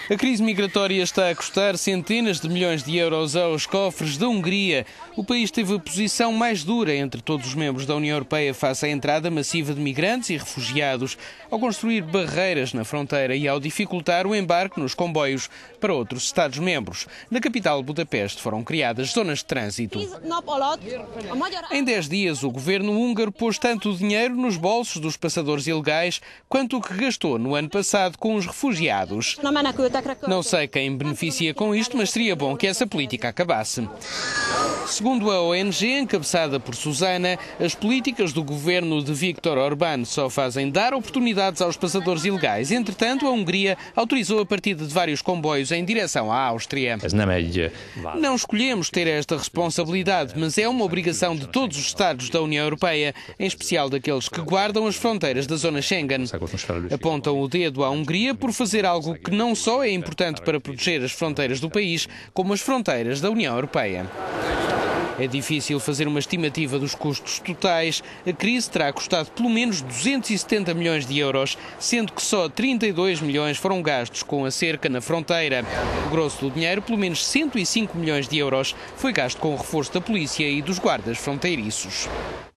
A crise migratória está a custar centenas de milhões de euros aos cofres da Hungria. O país teve a posição mais dura entre todos os membros da União Europeia face à entrada massiva de migrantes e refugiados, ao construir barreiras na fronteira e ao dificultar o embarque nos comboios para outros Estados-membros. Na capital, Budapeste, foram criadas zonas de trânsito. Em 10 dias, o governo húngaro pôs tanto dinheiro nos bolsos dos passadores ilegais quanto o que gastou no ano passado com os refugiados. Não sei quem beneficia com isto, mas seria bom que essa política acabasse. Segundo a ONG, encabeçada por Susana, as políticas do governo de Viktor Orbán só fazem dar oportunidades aos passadores ilegais. Entretanto, a Hungria autorizou a partida de vários comboios em direção à Áustria. Não escolhemos ter esta responsabilidade, mas é uma obrigação de todos os Estados da União Europeia, em especial daqueles que guardam as fronteiras da zona Schengen. Apontam o dedo à Hungria por fazer algo que não só é importante para proteger as fronteiras do país, como as fronteiras da União Europeia. É difícil fazer uma estimativa dos custos totais. A crise terá custado pelo menos 270 milhões de euros, sendo que só 32 milhões foram gastos com a cerca na fronteira. O grosso do dinheiro, pelo menos 105 milhões de euros, foi gasto com o reforço da polícia e dos guardas fronteiriços.